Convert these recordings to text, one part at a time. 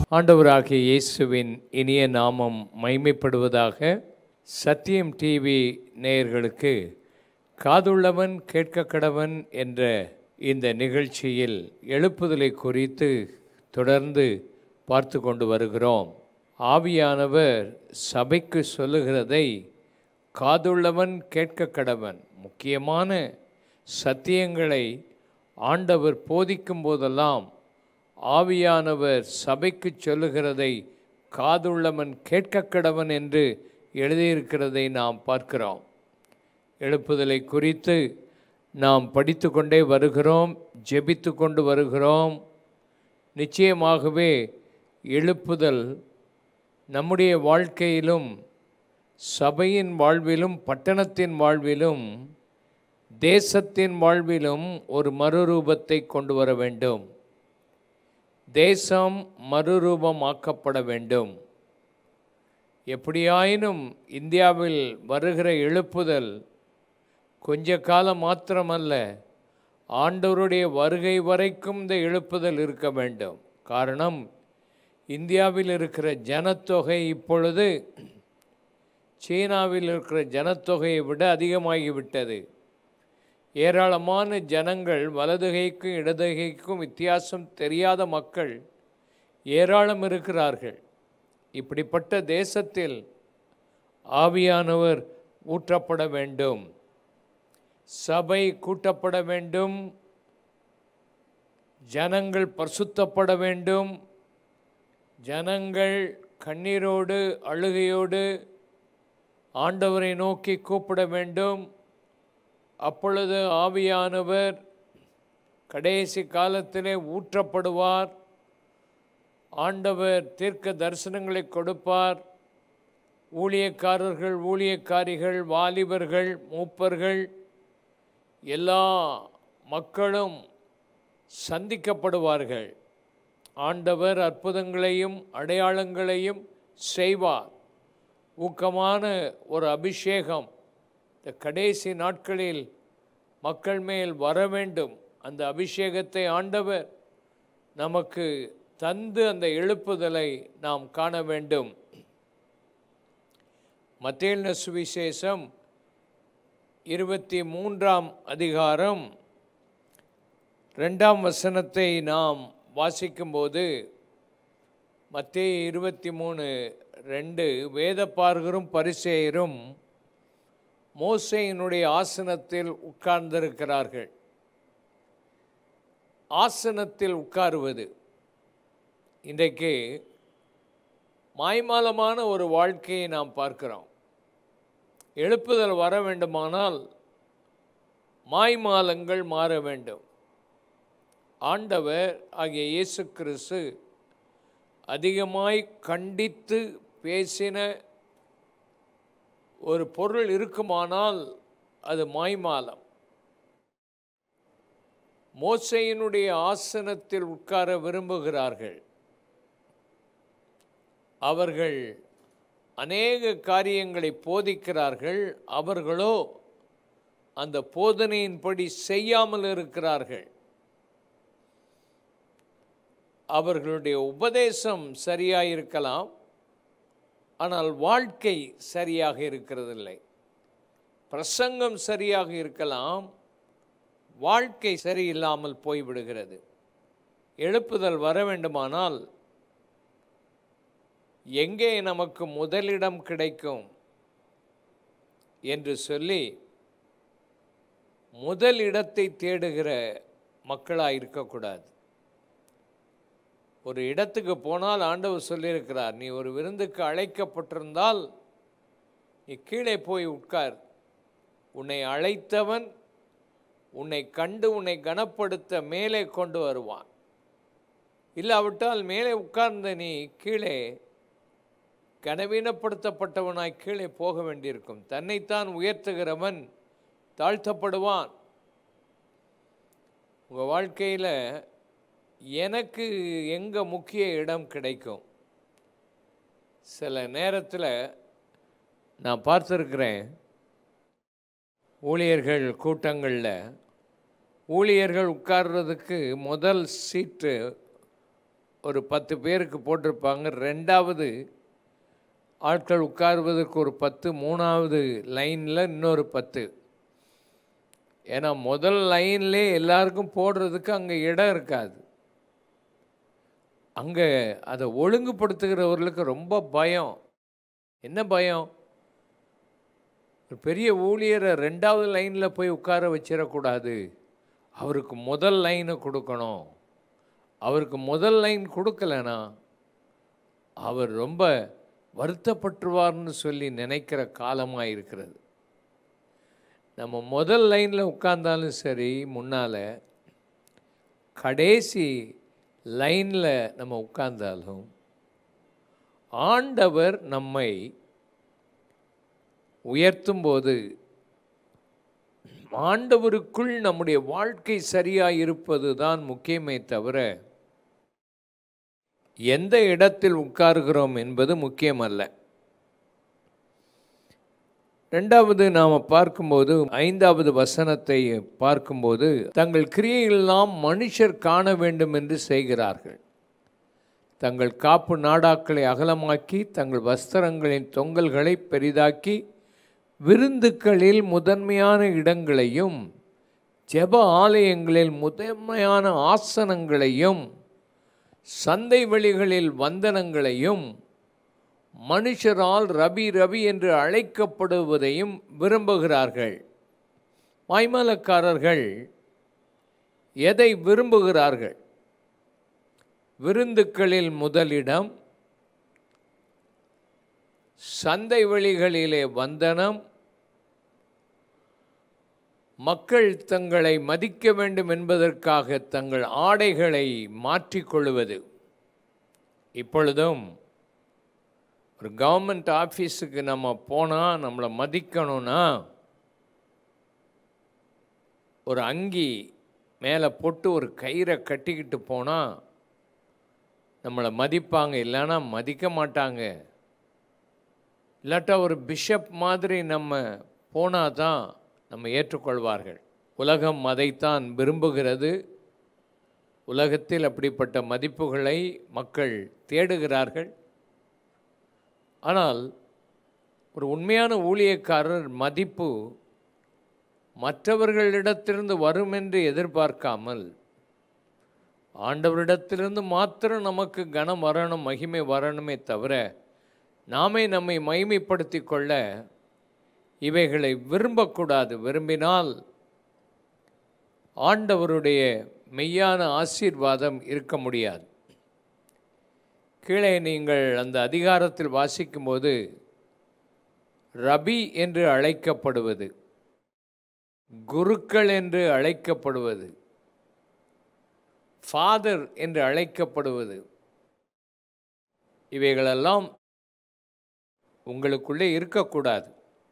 ஆண்டவராகிய இயேசுவின் இனிய நாமம் மைமைப்படுவதாக. சத்தியம் டிவி நேயர்களுக்கு காதுள்ளவன் கேட்க கடவன் என்ற இந்த நிகழ்ச்சியில் எழுப்புதலை குறித்து தொடர்ந்து பார்த்து கொண்டு வருகிறோம். ஆவியானவர் சபைக்கு சொல்லுகிறதை காதுள்ளவன் கேட்க கடவன். முக்கியமான சத்தியங்களை ஆண்டவர் போதிக்கும் போதெல்லாம் ஆவியானவர் சபைக்கு சொல்லுகிறதை காதுள்ளவன் கேட்க கடவன் என்று எழுதியிருக்கிறதை நாம் பார்க்கிறோம். எழுப்புதலை குறித்து நாம் படித்து கொண்டே வருகிறோம், ஜெபித்து கொண்டு வருகிறோம். நிச்சயமாகவே எழுப்புதல் நம்முடைய வாழ்க்கையிலும், சபையின் வாழ்விலும், பட்டணத்தின் வாழ்விலும், தேசத்தின் வாழ்விலும் ஒரு மறுரூபத்தை கொண்டு வர வேண்டும். தேசம் மறுரூபமாக்கப்பட வேண்டும். எப்படியாயினும் இந்தியாவில் வருகிற எழுப்புதல் கொஞ்ச காலம் மாத்திரமல்ல, ஆண்டவருடைய வருகை வரைக்கும் இந்த எழுப்புதல் இருக்க வேண்டும். காரணம், இந்தியாவில் இருக்கிற ஜனத்தொகை இப்பொழுது சீனாவில் இருக்கிற ஜனத்தொகையை விட அதிகமாகிவிட்டது. ஏராளமான ஜனங்கள், வலதுகைக்கும் இடதுகைக்கும் வித்தியாசம் தெரியாத மக்கள் ஏராளம் இருக்கிறார்கள். இப்படிப்பட்ட தேசத்தில் ஆவியானவர் ஊற்றப்பட வேண்டும், சபை கூட்டப்பட வேண்டும், ஜனங்கள் பரிசுத்தப்பட வேண்டும், ஜனங்கள் கண்ணீரோடு அழுகையோடு ஆண்டவரை நோக்கி கூப்பிட வேண்டும். அப்பொழுது ஆவியானவர் கடைசி காலத்திலே ஊற்றப்படுவார். ஆண்டவர் தீர்க்க தரிசனங்களை கொடுப்பார். ஊழியக்காரர்கள், ஊழியக்காரிகள், வாலிபர்கள், மூப்பர்கள், எல்லா மக்களும் சந்திக்கப்படுவார்கள். ஆண்டவர் அற்புதங்களையும் அடையாளங்களையும் செய்வார். ஊக்கமான ஒரு அபிஷேகம் இந்த கடைசி நாட்களில் மக்கள் மேல் வர வேண்டும். அந்த அபிஷேகத்தை ஆண்டவர் நமக்கு தந்து அந்த எழுப்புதலை நாம் காண வேண்டும். மத்தேயு சுவிசேஷம் 23ஆம் அதிகாரம் 2ஆம் வசனத்தை நாம் வாசிக்கும்போது, மத்தேயு 23:2, வேதபாரகரும் பரிசேயரும் மோசேயினுடைய ஆசனத்தில் உட்கார்ந்திருக்கிறார்கள். ஆசனத்தில் உட்காருவது இன்றைக்கு மாய்மாலமான ஒரு வாழ்க்கையை நாம் பார்க்கிறோம். எழுப்புதல் வர வேண்டுமானால் மாய்மாலங்கள் மாற வேண்டும். ஆண்டவர் ஆகிய இயேசு கிறிஸ்து அதிகமாய் கண்டித்து பேசின ஒரு பொருள் இருக்குமானால் அது மாய்மாலம். மோசேயினுடைய ஆசனத்தில் உட்கார விரும்புகிறார்கள். அவர்கள் அநேக காரியங்களை போதிக்கிறார்கள். அவர்களோ அந்த போதனையின்படி செய்யாமல் இருக்கிறார்கள். அவர்களுடைய உபதேசம் சரியாயிருக்கலாம், ஆனால் வாழ்க்கை சரியாக இருக்கிறதில்லை. பிரசங்கம் சரியாக இருக்கலாம், வாழ்க்கை சரியில்லாமல் போய்விடுகிறது. எழுப்புதல் வர வேண்டுமானால் எங்கே நமக்கு முதலிடம் கிடைக்கும் என்று சொல்லி முதல் இடத்தை தேடுகிற மக்களாக இருக்கக்கூடாது. ஒரு இடத்துக்கு போனால் ஆண்டவர் சொல்லியிருக்கிறார், நீ ஒரு விருந்துக்கு அழைக்கப்பட்டிருந்தால் நீ கீழே போய் உட்கார். உன்னை அழைத்தவன் உன்னை கண்டு உன்னை கனப்படுத்த மேலே கொண்டு வருவான். இல்லாவிட்டால் மேலே உட்கார்ந்த நீ கீழே கனவீனப்படுத்தப்பட்டவனாய் கீழே போக வேண்டியிருக்கும். தன்னைத்தான் உயர்த்துகிறவன் தாழ்த்தப்படுவான். உங்கள் வாழ்க்கையில் எனக்கு எங்கே முக்கிய இடம் கிடைக்கும்? சில நேரத்தில் நான் பார்த்துருக்கிறேன், ஊழியர்கள் கூட்டங்களில் ஊழியர்கள் உட்கார்றதுக்கு முதல் சீட்டு ஒரு 10 பேருக்கு போட்டிருப்பாங்க. 2வது ஆட்கள் உட்காருவதற்கு ஒரு 10, 3வது லைனில் இன்னொரு 10. ஏன்னா முதல் லைன்லேயே எல்லாருக்கும் போடுறதுக்கு அங்கே இடம் இருக்காது. அங்கே அதை ஒழுங்குபடுத்துகிறவர்களுக்கு ரொம்ப பயம். என்ன பயம்? ஒரு பெரிய ஊழியரை 2வது லைனில் போய் உட்கார வச்சிடக்கூடாது, அவருக்கு முதல் லைனை கொடுக்கணும். அவருக்கு முதல் லைன் கொடுக்கலனா அவர் ரொம்ப வருத்தப்பட்டுருவார்னு சொல்லி நினைக்கிற காலமாக இருக்கிறது. நம்ம முதல் லைனில் உட்கார்ந்தாலும் சரி, முன்னால் கடைசி லைனில் நம்ம உட்கார்ந்தாலும் ஆண்டவர் நம்மை உயர்த்தும்போது ஆண்டவருக்குள் நம்முடைய வாழ்க்கை சரியாக இருப்பது தான் முக்கியமே தவிர எந்த இடத்தில் உட்காருகிறோம் என்பது முக்கியமல்ல. 2வது நாம் பார்க்கும்போது 5வது வசனத்தை பார்க்கும்போது, தங்கள் கிரியைகளெல்லாம் மனுஷர் காண வேண்டும் என்று செய்கிறார்கள். தங்கள் காப்பு நாடாக்களை அகலமாக்கி தங்கள் வஸ்திரங்களின் தொங்கல்களை பெரிதாக்கி விருந்துக்களில் முதன்மையான இடங்களையும் ஜெப ஆலயங்களில் முதன்மையான ஆசனங்களையும் சந்தை வெளிகளில் வந்தனங்களையும் மனுஷரால் ரபி ரபி என்று அழைக்கப்படுவதையும் விரும்புகிறார்கள். மாய்மாலக்காரர்கள் எதை விரும்புகிறார்கள்? விருந்துக்களில் முதலிடம், சந்தை வெளிகளிலே வந்தனம், மக்கள் தங்களை மதிக்க வேண்டும் என்பதற்காக தங்கள் ஆடைகளை மாற்றிக்கொள்வது. இப்பொழுதும் ஒரு கவர்மெண்ட் ஆஃபீஸுக்கு நம்ம போனால் நம்மளை மதிக்கணும்னா ஒரு அங்கி மேலே போட்டு ஒரு கயிறை கட்டிக்கிட்டு போனால் நம்மளை மதிப்பாங்க, இல்லைன்னா மதிக்க மாட்டாங்க. இல்லாட்டா ஒரு பிஷப் மாதிரி நம்ம போனால் தான் நம்ம ஏற்றுக்கொள்வார்கள். உலகம் அதைத்தான் விரும்புகிறது. உலகத்தில் அப்படிப்பட்ட மதிப்புகளை மக்கள் தேடுகிறார்கள். ஆனால் ஒரு உண்மையான ஊழியக்காரர் மதிப்பு மற்றவர்களிடத்திலிருந்து வரும் என்று எதிர்பார்க்காமல் ஆண்டவரிடத்திலிருந்து மாத்திரம் நமக்கு கனம் வரணும், மகிமை வரணுமே தவிர நாமே நம்மை மகிமைப்படுத்தி கொள்ள இவைகளை விரும்பக்கூடாது. விரும்பினால் ஆண்டவருடைய மெய்யான ஆசீர்வாதம் இருக்க முடியாது. கீழே நீங்கள் அந்த அதிகாரத்தில் வாசிக்கும்போது ரபி என்று அழைக்கப்படுவது, குருக்கள் என்று அழைக்கப்படுவது, ஃபாதர் என்று அழைக்கப்படுவது, இவைகளெல்லாம் உங்களுக்குள்ளே இருக்கக்கூடாது.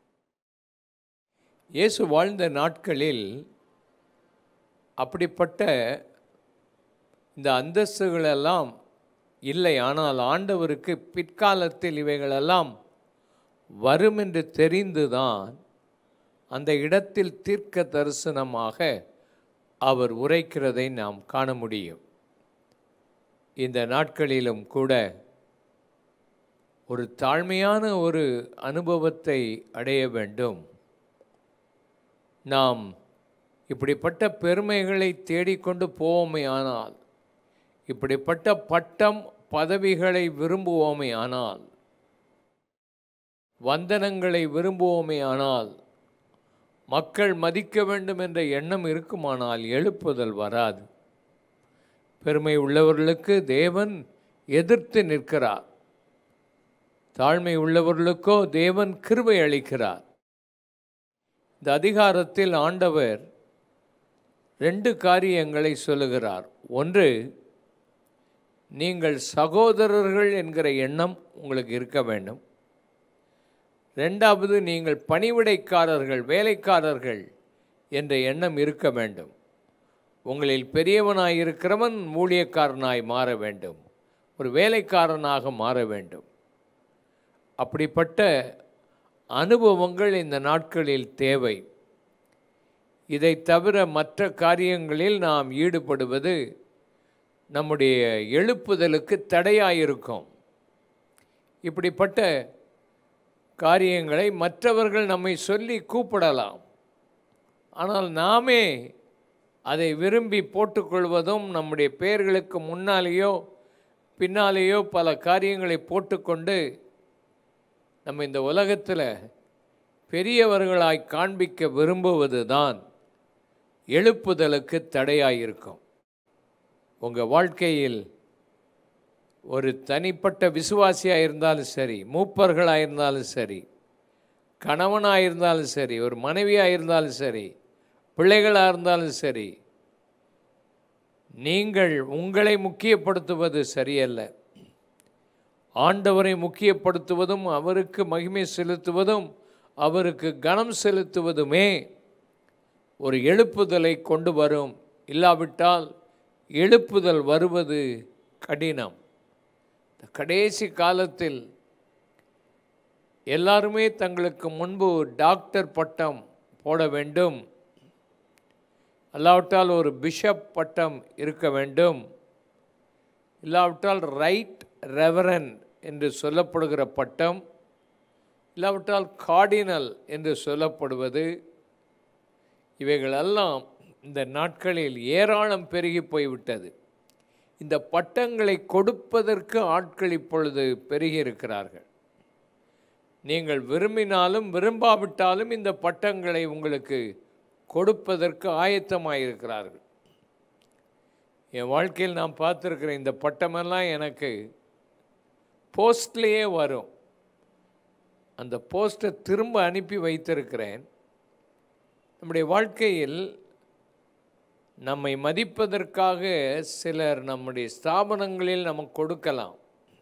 இயேசு வாழ்ந்த நாட்களில் அப்படிப்பட்ட இந்த அந்தஸ்துகளெல்லாம் இல்லை. ஆனால் ஆண்டவருக்கு பிற்காலத்தில் இவைகளெல்லாம் வரும் என்று தெரிந்துதான் அந்த இடத்தில் தீர்க்க தரிசனமாக அவர் உரைக்கிறதை நாம் காண முடியும். இந்த நாட்களிலும் கூட ஒரு தாழ்மையான ஒரு அனுபவத்தை அடைய வேண்டும். நாம் இப்படிப்பட்ட பெருமைகளை தேடிக்கொண்டு போவோமே ஆனால், இப்படிப்பட்ட பட்டம் பதவிகளை விரும்புவோமே ஆனால், வந்தனங்களை விரும்புவோமே ஆனால், மக்கள் மதிக்க வேண்டும் என்ற எண்ணம் இருக்குமானால் எழுப்புதல் வராது. பெருமை உள்ளவர்களுக்கு தேவன் எதிர்த்து நிற்கிறார். தாழ்மை உள்ளவர்களுக்கோ தேவன் கிருபை அளிக்கிறார். இந்த அதிகாரத்தில் ஆண்டவர் 2 காரியங்களை சொல்லுகிறார். ஒன்று, நீங்கள் சகோதரர்கள் என்கிற எண்ணம் உங்களுக்கு இருக்க வேண்டும். 2வது, நீங்கள் பணிவிடைக்காரர்கள், வேலைக்காரர்கள் என்ற எண்ணம் இருக்க வேண்டும். உங்களில் பெரியவனாய் இருக்கிறவன் ஊழியக்காரனாய் மாற வேண்டும், ஒரு வேலைக்காரனாக மாற வேண்டும். அப்படிப்பட்ட அனுபவங்கள் இந்த நாட்களில் தேவை. இதை தவிர மற்ற காரியங்களில் நாம் ஈடுபடுவது நம்முடைய எழுப்புதலுக்கு தடையாயிருக்கும். இப்படிப்பட்ட காரியங்களை மற்றவர்கள் நம்மை சொல்லி கூப்பிடலாம். ஆனால் நாமே அதை விரும்பி போட்டுக்கொள்வதும், நம்முடைய பெயர்களுக்கு முன்னாலேயோ பின்னாலேயோ பல காரியங்களை போட்டுக்கொண்டு நம்ம இந்த உலகத்தில் பெரியவர்களாய் காண்பிக்க விரும்புவது தான் எழுப்புதலுக்கு தடையாயிருக்கும். உங்கள் வாழ்க்கையில் ஒரு தனிப்பட்ட விசுவாசியாக இருந்தாலும் சரி, மூப்பர்களாக இருந்தாலும் சரி, கணவனாக இருந்தாலும் சரி, ஒரு மனைவியாக இருந்தாலும் சரி, பிள்ளைகளாக இருந்தாலும் சரி, நீங்கள் உங்களை முக்கியப்படுத்துவது சரியல்ல. ஆண்டவரை முக்கியப்படுத்துவதும், அவருக்கு மகிமை செலுத்துவதும், அவருக்கு கனம் செலுத்துவதுமே ஒரு எழுப்புதலை கொண்டு வரும். இல்லாவிட்டால் எழுப்புதல் வருவது கடினம். கடைசி காலத்தில் எல்லாருமே தங்களுக்கு முன்பு டாக்டர் பட்டம் போட வேண்டும், இல்லாவிட்டால் ஒரு பிஷப் பட்டம் இருக்க வேண்டும், இல்லாவிட்டால் ரைட் ரெவரன் என்று சொல்லப்படுகிற பட்டம், இல்லாவிட்டால் கார்டினல் என்று சொல்லப்படுவது, இவைகளெல்லாம் இந்த நாட்களில் ஏராளம் பெருகி போய்விட்டது. இந்த பட்டங்களை கொடுப்பதற்கு ஆட்கள் இப்பொழுது பெருகி இருக்கிறார்கள். நீங்கள் விரும்பினாலும் விரும்பாவிட்டாலும் இந்த பட்டங்களை உங்களுக்கு கொடுப்பதற்கு ஆயத்தமாயிருக்கிறார்கள். என் வாழ்க்கையில் நான் பார்த்துருக்கிற இந்த பட்டமெல்லாம் எனக்கு போஸ்ட்லேயே வரும். அந்த போஸ்ட்டை திரும்ப அனுப்பி வைத்திருக்கிறேன். நம்முடைய வாழ்க்கையில் நம்மை மதிப்பதற்காக சிலர் நம்முடைய ஸ்தாபனங்களில் நமக்கு கொடுக்கலாம்.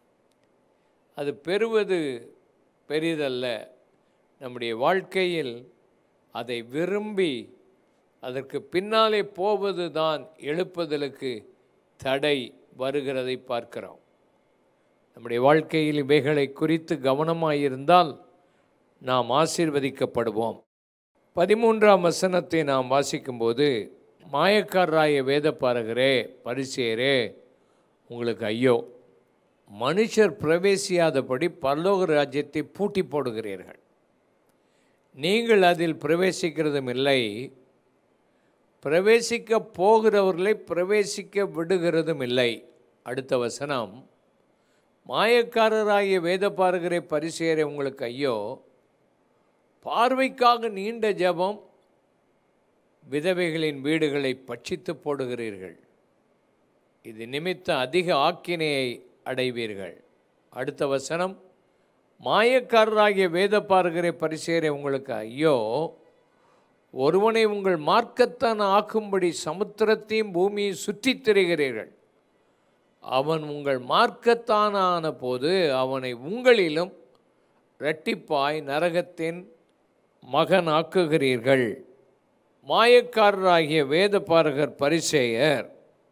அது பெறுவது பெரிதல்ல. நம்முடைய வாழ்க்கையில் அதை விரும்பி அதற்கு பின்னாலே போவது தான் எழுப்புதலுக்கு தடை வருகிறதை பார்க்கிறோம். நம்முடைய வாழ்க்கையில் இவைகளை குறித்து கவனமாயிருந்தால் நாம் ஆசீர்வதிக்கப்படுவோம். 13ஆம் வசனத்தை நாம் வாசிக்கும்போது, மாயக்காரராய வேதபாரகரே, பரிசேயரே, உங்களுக்கு ஐயோ, மனுஷர் பிரவேசியாதபடி பரலோக ராஜ்யத்தை பூட்டி போடுகிறீர்கள். நீங்கள் அதில் பிரவேசிக்கிறதும் இல்லை, பிரவேசிக்க போகிறவர்களை பிரவேசிக்க விடுகிறதும் இல்லை. அடுத்த வசனம், மாயக்காரராகிய வேதபாரகரே, பரிசேயரே, உங்களுக்கு ஐயோ, பார்வைக்காக நீண்ட ஜெபம், விதவைகளின் வீடுகளை பட்சித்து போடுகிறீர்கள். இது நிமித்த அதிக ஆக்கினையை அடைவீர்கள். அடுத்த வசனம், மாயக்காரராகிய வேதபாரகரே, பரிசேயரே, உங்களுக்கு ஐயோ, ஒருவனை உங்கள் மார்க்கத்தான் ஆக்கும்படி சமுத்திரத்தையும் பூமியை சுற்றித் திரிகிறீர்கள். அவன் உங்கள் மார்க்கத்தான போது அவனை உங்களிலும் இரட்டிப்பாய் நரகத்தின் மகன் ஆக்குகிறீர்கள். மாயக்காரராகிய வேதபாரகர், பரிசேயர்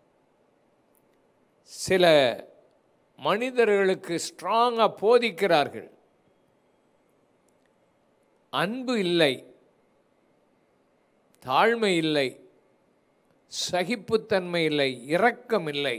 சில மனிதர்களுக்கு ஸ்ட்ராங்காக போதிக்கிறார்கள். அன்பு இல்லை, தாழ்மை இல்லை, சகிப்புத்தன்மை இல்லை, இரக்கம் இல்லை.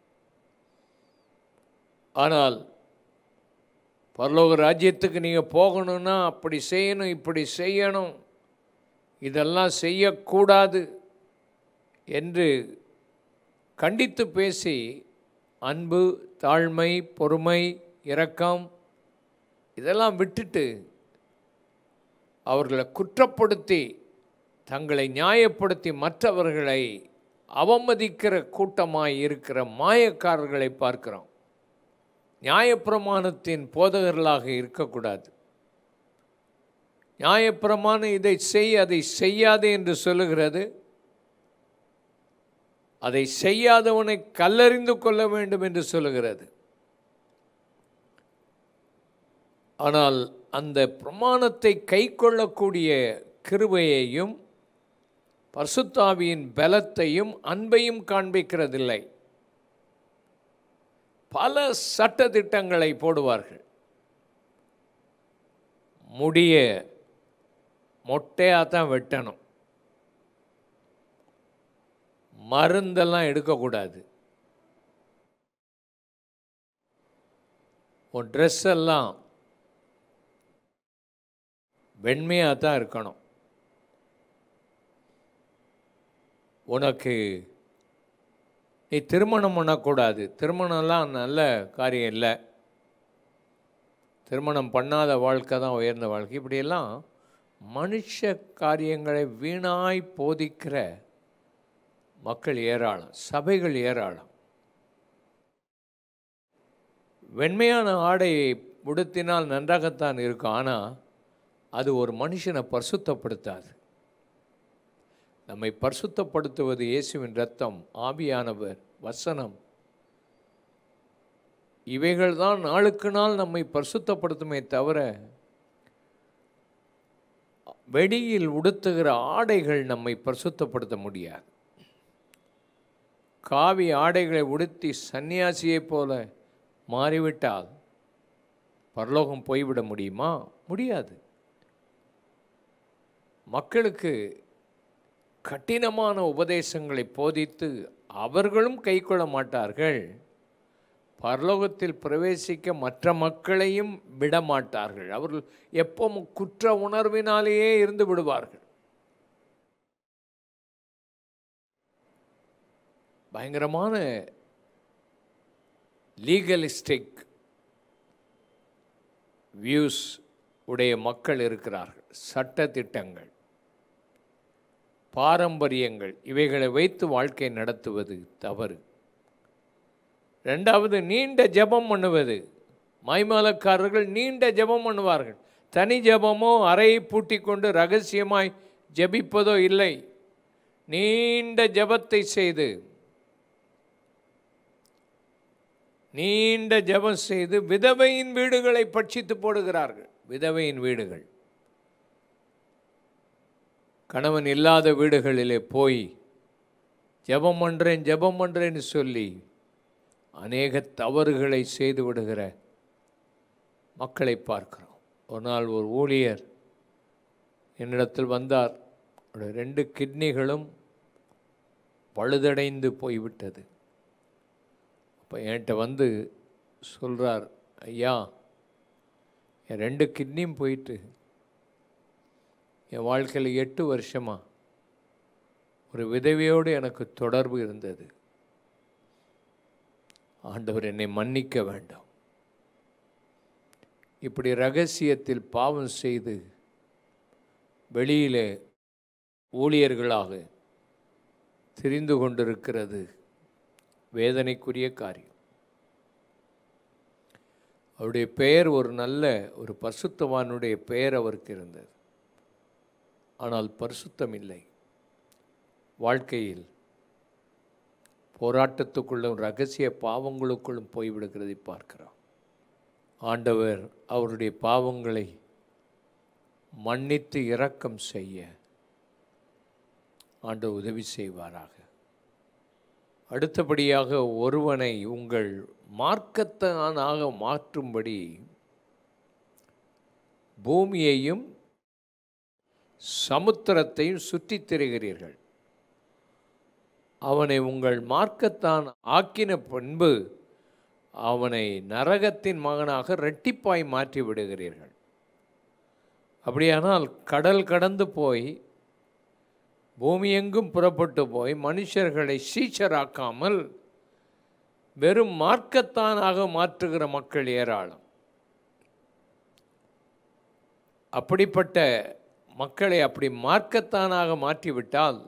ஆனால் பரலோக ராஜ்யத்துக்கு நீங்கள் போகணும்னா அப்படி செய்யணும், இப்படி செய்யணும், இதெல்லாம் செய்யக்கூடாது என்று கண்டித்து பேசி அன்பு, தாழ்மை, பொறுமை, இரக்கம் இதெல்லாம் விட்டுட்டு அவர்களை குற்றப்படுத்தி தங்களை நியாயப்படுத்தி மற்றவர்களை அவமதிக்கிற கூட்டமாய் இருக்கிற மாயக்காரர்களை பார்க்கிறோம். நியாயப்பிரமாணத்தின் போதகர்களாக இருக்கக்கூடாது. நியாயப்பிரமாணம் இதை செய், அதை செய்யாதே என்று சொல்லுகிறது. அதை செய்யாதவனை கல்லறிந்து கொள்ள வேண்டும் என்று சொல்லுகிறது. ஆனால் அந்த பிரமாணத்தை கை கொள்ளக்கூடிய கிருபையையும் பரிசுத்த ஆவியின் பலத்தையும் அன்பையும் காண்பிக்கிறதில்லை. பல சட்ட திட்டங்களை போடுவார்கள். முடிய மொட்டையாக தான் வெட்டணும், மருந்தெல்லாம் எடுக்கக்கூடாது, உன் ட்ரெஸ் எல்லாம் வெண்மையாக தான் இருக்கணும். உனக்கு நீ திருமணம் பண்ணக்கூடாது. திருமணம்லாம் நல்ல காரியம் இல்லை. திருமணம் பண்ணாத வாழ்க்கை தான் உயர்ந்த வாழ்க்கை. இப்படியெல்லாம் மனுஷ காரியங்களை வீணாய் போதிக்கிற மக்கள் ஏராளம், சபைகள் ஏராளம். வெண்மையான ஆடையை உடுத்தினால் நன்றாகத்தான் இருக்கும், ஆனால் அது ஒரு மனுஷனை பரிசுத்தப்படுத்தாது. நம்மை பரிசுத்தப்படுத்துவது இயேசுவின் இரத்தம், ஆவியானவர், வசனம். இவைகள் தான் நாளுக்கு நாள் நம்மை பரிசுத்தப்படுத்துமே தவிர வெளியில் உடுத்துகிற ஆடைகள் நம்மை பரிசுத்தப்படுத்த முடியாது. காவி ஆடைகளை உடுத்தி சன்னியாசியைப் போல மாறிவிட்டால் பரலோகம் போய்விட முடியுமா? முடியாது. மக்களுக்கு கடினமான உபதேசங்களை போதித்து அவர்களும் கைக்கொள்ள மாட்டார்கள். பரலோகத்தில் பிரவேசிக்க மற்ற மக்களையும் விடமாட்டார்கள். அவர்கள் எப்பவும் குற்ற உணர்வினாலேயே இருந்து விடுவார்கள். பயங்கரமான லீகலிஸ்டிக் வியூஸ் உடைய மக்கள் இருக்கிறார்கள். சட்ட திட்டங்கள், பாரம்பரியங்கள், இவைகளை வைத்து வாழ்க்கை நடத்துவது தவறு. ரெண்டாவது, நீண்ட ஜெபம் பண்ணுவது. மாய்மாலக்காரர்கள் நீண்ட ஜெபம் பண்ணுவார்கள். தனி ஜெபமோ அறையை பூட்டி கொண்டு ரகசியமாய் ஜெபிப்பதோ இல்லை. நீண்ட ஜெபத்தை செய்து நீண்ட ஜெபம் செய்து விதவையின் வீடுகளை பட்சித்து போடுகிறார்கள். விதவையின் வீடுகள், கணவன் இல்லாத வீடுகளிலே போய் ஜெபம் பண்ணுறேன்னு சொல்லி அநேக தவறுகளை செய்து விடுகிற மக்களை பார்க்கிறோம். ஒரு நாள் ஒரு ஊழியர் என்னிடத்தில் வந்தார். 2 கிட்னிகளும் பழுதடைந்து போய்விட்டது. அப்போ என்கிட்ட வந்து சொல்கிறார், ஐயா, என் 2 கிட்னியும் போயிட்டு என் வாழ்க்கையில் 8 வருஷமாக ஒரு விதவையோடு எனக்கு தொடர்பு இருந்தது. ஆண்டவர் என்னை மன்னிக்க வேண்டும். இப்படி ரகசியத்தில் பாவம் செய்து வெளியிலே ஊழியர்களாக திரிந்து கொண்டிருக்கிறது வேதனைக்குரிய காரியம். அவருடைய பெயர் ஒரு பரிசுத்தவானுடைய பெயர் அவருக்கு இருந்தது. ஆனால் பரிசுத்தம் இல்லை. வாழ்க்கையில் போராட்டத்துக்குள்ளும் ரகசிய பாவங்களுக்குள்ளும் போய்விடுகிறதை பார்க்கிறோம். ஆண்டவர் அவருடைய பாவங்களை மன்னித்து இரக்கம் செய்ய ஆண்டவர் உதவி செய்வாராக. அடுத்தபடியாக, ஒருவனை உங்கள் மார்க்கத்தானாக மாற்றும்படி பூமியையும் சமுத்திரத்தையும் சுற்றித் திரிகிறீர்கள். அவனை உங்கள் மார்க்கத்தான் ஆக்கின பின்பு அவனை நரகத்தின் மகனாக இரட்டிப்பாய் மாற்றி விடுகிறீர்கள். அப்படியானால் கடல் கடந்து போய் பூமியெங்கும் புறப்பட்டு போய் மனுஷர்களை சீஷராக்காமல் வெறும் மார்க்கத்தானாக மாற்றுகிற மக்கள் ஏராளம். அப்படிப்பட்ட மக்களை அப்படி மார்க்கத்தானாக மாற்றிவிட்டால்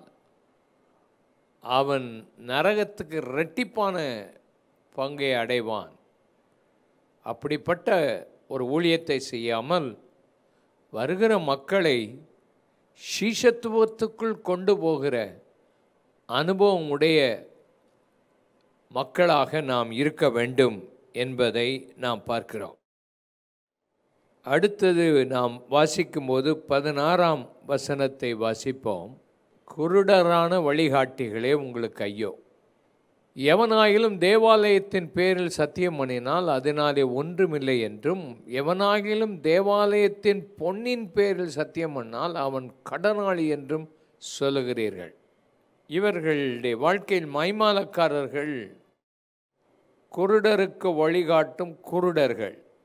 அவன் நரகத்துக்கு இரட்டிப்பான பங்கை அடைவான். அப்படிப்பட்ட ஒரு ஊழியத்தை செய்யாமல் வருகிற மக்களை சீஷத்துவத்துக்குள் கொண்டு போகிற அனுபவம் உடைய மக்களாக நாம் இருக்க வேண்டும் என்பதை நாம் பார்க்கிறோம். அடுத்தது நாம் வாசிக்கும்போது 16ஆம் வசனத்தை வாசிப்போம். குருடரான வழிகாட்டிகளே உங்களுக்கு ஐயோ! எவனாயிலும் தேவாலயத்தின் பேரில் சத்தியம் பண்ணினால் அதனாலே ஒன்றுமில்லை என்றும், எவனாயிலும் தேவாலயத்தின் பொன்னின் பேரில் சத்தியம் பண்ணால் அவன் கடனாளி என்றும் சொல்லுகிறீர்கள். இவர்களுடைய வாழ்க்கையில் மைமாலக்காரர்கள், குருடருக்கு வழிகாட்டும் குருடர்கள்.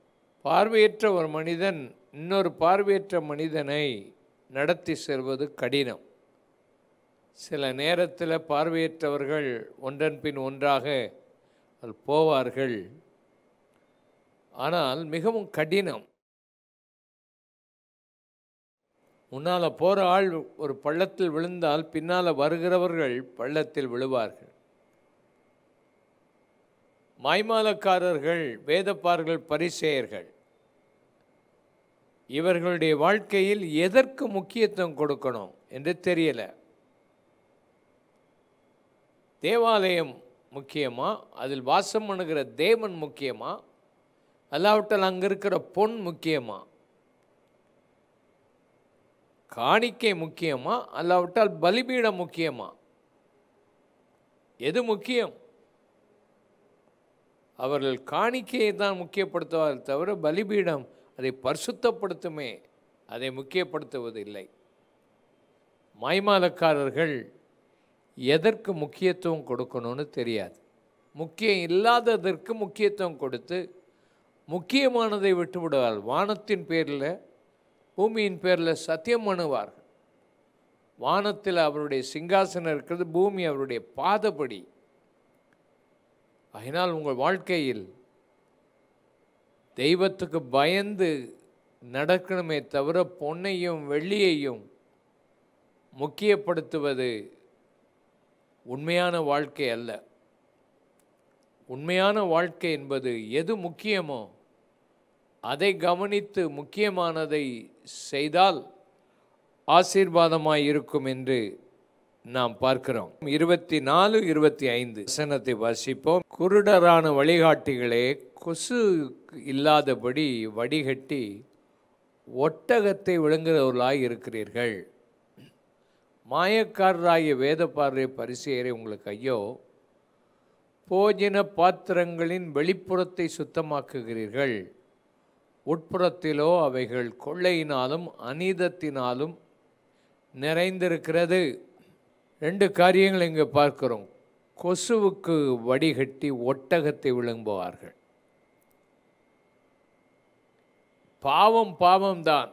பார்வையற்ற ஒரு மனிதன் இன்னொரு பார்வையற்ற மனிதனை நடத்தி செல்வது கடினம். சில நேரத்தில் பார்வையற்றவர்கள் ஒன்றன் பின் ஒன்றாக போவார்கள். ஆனால் மிகவும் கடினம். முன்னால் போகிற ஆள் ஒரு பள்ளத்தில் விழுந்தால் பின்னால் வருகிறவர்கள் பள்ளத்தில் விழுவார்கள். மாய்மாலக்காரர்கள், வேதப்பார்கள், பரிசேயர்கள் இவர்களுடைய வாழ்க்கையில் எதற்கு முக்கியத்துவம் கொடுக்கணும் என்று தெரியல. தேவாலயம் முக்கியமா, அதில் வாசம் பண்ணுகிற தேவன் முக்கியமா, அல்லாவிட்டால் அங்கே இருக்கிற பொன் முக்கியமா, காணிக்கை முக்கியமா, அல்லாவிட்டால் பலிபீடம் முக்கியமா? எது முக்கியம்? அவர்கள் காணிக்கையை தான் முக்கியப்படுத்துவார்கள் தவிர பலிபீடம் அதை பரிசுத்தப்படுத்துமே, அதை முக்கியப்படுத்துவதில்லை. மாய்மாலக்காரர்கள் எதற்கு முக்கியத்துவம் கொடுக்கணும்னு தெரியாது. முக்கியம் இல்லாததற்கு முக்கியத்துவம் கொடுத்து முக்கியமானதை விட்டு விடுவார். வானத்தின் பேரில், பூமியின் பேரில் சத்தியம் பண்ணுவார்கள். வானத்தில் அவருடைய சிங்காசனம் இருக்கிறது, பூமி அவருடைய பாதப்படி. அதனால் உங்கள் வாழ்க்கையில் தெய்வத்துக்கு பயந்து நடக்கணுமே தவிர பொன்னையும் வெள்ளியையும் முக்கியப்படுத்துவது உண்மையான வாழ்க்கை அல்ல. உண்மையான வாழ்க்கை என்பது எது முக்கியமோ அதை கவனித்து முக்கியமானதை செய்தால் ஆசீர்வாதமாய் இருக்கும் என்று நாம் பார்க்கிறோம். 24, 25 வசனத்தை வாசிப்போம். குருடரான வழிகாட்டிகளே, கொசு இல்லாதபடி வடிகட்டி ஒட்டகத்தை விழுங்குகிறவர்களாய் இருக்கிறீர்கள். மாயக்காரராகிய வேதப்பாரரை, பரிசேயரை உங்களுக்கு ஐயோ! போஜன பாத்திரங்களின் வெளிப்புறத்தை சுத்தமாக்குகிறீர்கள், உட்புறத்திலோ அவைகள் கொள்ளையினாலும் அநீதத்தினாலும் நிறைந்திருக்கிறது. 2 காரியங்கள் இங்கே பார்க்கிறோம். கொசுவுக்கு வடிகட்டி ஒட்டகத்தை விழுங்குவார்கள். பாவம் பாவம்தான்.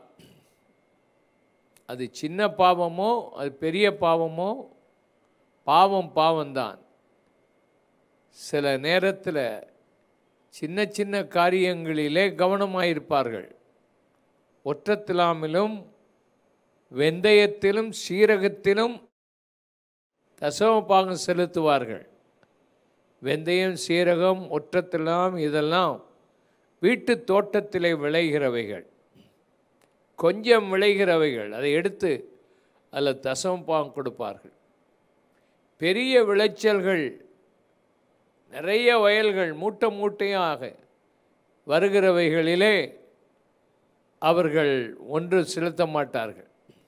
அது சின்ன பாவமோ அது பெரிய பாவமோ, பாவம் பாவம்தான். சில நேரத்தில் சின்ன சின்ன காரியங்களிலே கவனமாயிருப்பார்கள். ஒற்றத்திலாமிலும் வெந்தயத்திலும் சீரகத்திலும் தசம பாகம் செலுத்துவார்கள். வெந்தயம், சீரகம், ஒற்றத்திலாம் இதெல்லாம் வீட்டு தோட்டத்திலே விளைகிறவைகள், கொஞ்சம் விளைகிறவைகள். அதை எடுத்து அதில் தசம பாகம் கொடுப்பார்கள். பெரிய விளைச்சல்கள், நிறைய வயல்கள் மூட்டை மூட்டையாக வருகிறவைகளிலே அவர்கள் ஒன்று செலுத்த மாட்டார்கள்.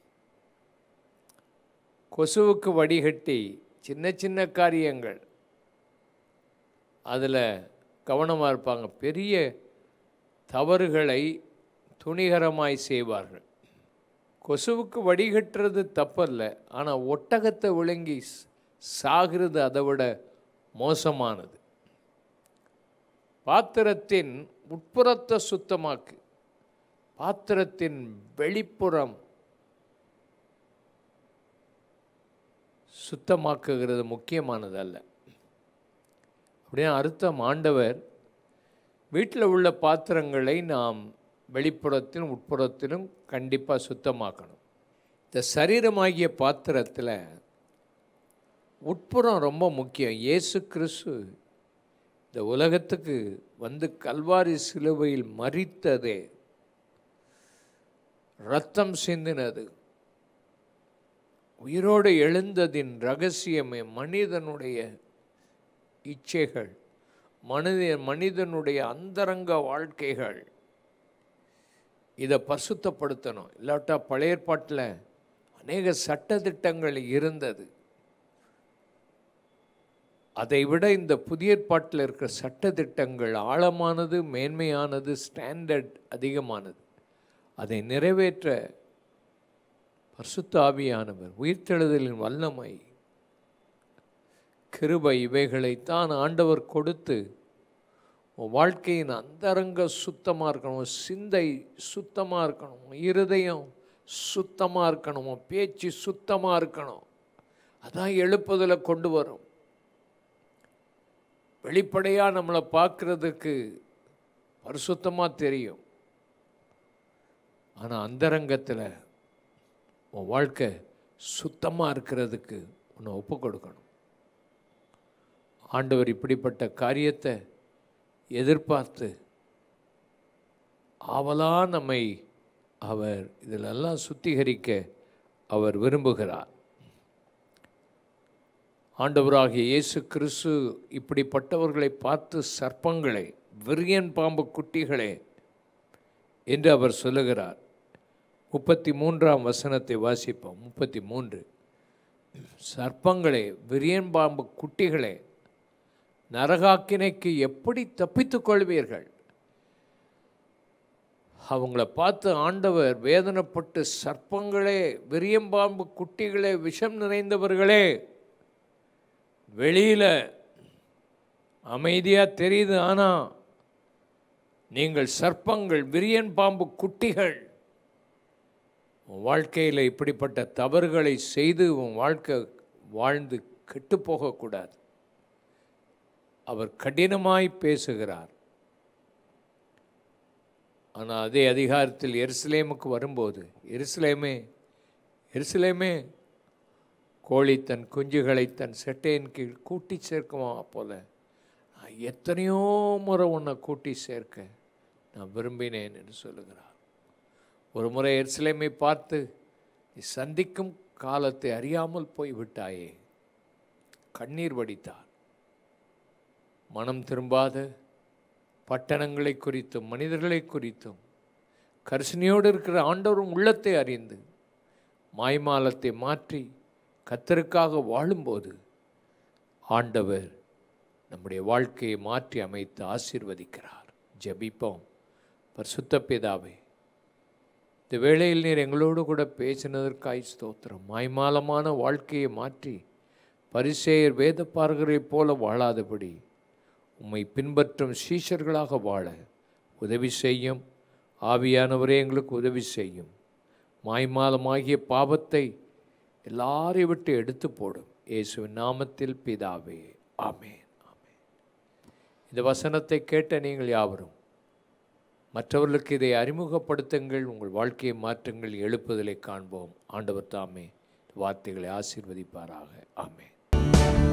கொசுவுக்கு வடிகட்டி சின்ன சின்ன காரியங்கள் அதில் கவனமாக இருப்பாங்க. பெரிய தவறுகளை துணிகரமாய் செய்வார்கள். கொசுவுக்கு வடிகட்டுறது தப்பல்ல, ஆனால் ஒட்டகத்தை விழுங்கி சாகிறது அதை விட மோசமானது. பாத்திரத்தின் உட்புறத்தை சுத்தமாக்கு, பாத்திரத்தின் வெளிப்புறம் சுத்தமாக்குகிறது முக்கியமானது அல்ல. அப்படியே அர்த்தம், ஆண்டவர் வீட்டில் உள்ள பாத்திரங்களை நாம் வெளிப்புறத்திலும் உட்புறத்திலும் கண்டிப்பாக சுத்தமாக்கணும். இந்த சரீரமாகிய பாத்திரத்தில் உட்புறம் ரொம்ப முக்கியம். இயேசு கிறிஸ்து இந்த உலகத்துக்கு வந்து கல்வாரி சிலுவையில் மரித்ததே, இரத்தம் சிந்தினது, உயிரோடு எழுந்ததின் ரகசியமே மனிதனுடைய இச்சைகள், மனிதனுடைய அந்தரங்க வாழ்க்கைகள். இதை பரிசுத்தப்படுத்தணும். இல்லாட்டா பழைய ஏற்பாட்டில் அநேக சட்டதிட்டங்கள் இருந்தது. அதை விட இந்த புதிய ஏற்பாட்டில் இருக்கிற சட்டதிட்டங்கள் ஆழமானது, மேன்மையானது, ஸ்டாண்டர்ட் அதிகமானது. அதை நிறைவேற்ற பரிசுத்த ஆவியானவர், உயிர்த்தெழுதலின் வல்லமை, கிருபை இவைகளைத்தான் ஆண்டவர் கொடுத்து உன் வாழ்க்கையின் அந்தரங்க சுத்தமாக இருக்கணும், சிந்தை சுத்தமாக இருக்கணும், இருதயம் சுத்தமாக இருக்கணும், உன் பேச்சு சுத்தமாக இருக்கணும். அதான் எழுப்புதலை கொண்டு வரும். வெளிப்படையாக நம்மளை பார்க்குறதுக்கு பரிசுத்தமாக தெரியும். ஆனால் அந்தரங்கத்தில் உன் வாழ்க்கை சுத்தமாக இருக்கிறதுக்கு உன்னை ஒப்பு கொடுக்கணும். ஆண்டவர் இப்படிப்பட்ட காரியத்தை எதிர்பார்த்து ஆவலாக நம்மை அவர் இதிலெல்லாம் சுத்திகரிக்க அவர் விரும்புகிறார். ஆண்டவராகிய இயேசு கிறிஸ்து இப்படிப்பட்டவர்களை பார்த்து சர்ப்பங்களே, விரியன் பாம்பு குட்டிகளே என்று அவர் சொல்லுகிறார். 33ஆம் வசனத்தை வாசிப்போம். 33. சர்ப்பங்களே, விரியன் பாம்பு குட்டிகளே, நரகாக்கினைக்கு எப்படி தப்பித்துக் கொள்வீர்கள்? அவங்கள பார்த்து ஆண்டவர் வேதனைப்பட்டு, சர்ப்பங்களே, விரியம்பாம்பு குட்டிகளே, விஷம் நிறைந்தவர்களே, வெளியில் அமைதியாக தெரியுது, ஆனால் நீங்கள் சர்ப்பங்கள், விரியன் பாம்பு குட்டிகள். உன் வாழ்க்கையில் இப்படிப்பட்ட தவறுகளை செய்து உன் வாழ்க்கை வாழ்ந்து கெட்டு போகக்கூடாது. அவர் கடினமாய் பேசுகிறார். ஆனால் அதே அதிகாரத்தில் எருசலேமுக்கு வரும்போது, எருசலேமே, எருசலேமே, கோழி தன் குஞ்சுகளை தன் செட்டையின் கீழ் கூட்டி சேர்க்குமா போல நான் எத்தனையோ முறை உன்னை கூட்டி சேர்க்க நான் விரும்பினேன் என்று சொல்லுகிறார். ஒரு முறை எருசலேமை பார்த்து, நீ சந்திக்கும் காலத்தை அறியாமல் போய்விட்டாயே, கண்ணீர் வடித்தார். மனம் திரும்பாத பட்டணங்களை குறித்தும் மனிதர்களை குறித்தும் கரிசனையோடு இருக்கிற ஆண்டவரும் உள்ளத்தை அறிந்து மாய்மாலத்தை மாற்றி கர்த்தருக்காக வாழும்போது ஆண்டவர் நம்முடைய வாழ்க்கையை மாற்றி அமைத்து ஆசீர்வதிக்கிறார். ஜெபிப்போம். பரிசுத்த பிதாவே, இந்த வேளையில் நீர் எங்களோடு கூட பேசினதற்காய் ஸ்தோத்திரம். மாய்மாலமான வாழ்க்கையை மாற்றி பரிசேயர் வேதப்பாரகரைப் போல வாழாதபடி உம்மை பின்பற்றும் சீஷர்களாக வாழ உதவி செய்யும். ஆவியானவரே, எங்களுக்கு உதவி செய்யும். மாய்மாலமாகிய பாவத்தை எல்லாரையும் விட்டு எடுத்து போடும். இயேசுவின் நாமத்தில் பிதாவே, ஆமென். ஆமென். இந்த வசனத்தை கேட்ட நீங்கள் யாவரும் மற்றவர்களுக்கு இதை அறிமுகப்படுத்துங்கள். உங்கள் வாழ்க்கையை மாற்றுங்கள். எழுப்புதலை காண்போம். ஆண்டவர் தாமே வார்த்தைகளை ஆசீர்வதிப்பாராக. ஆமென்.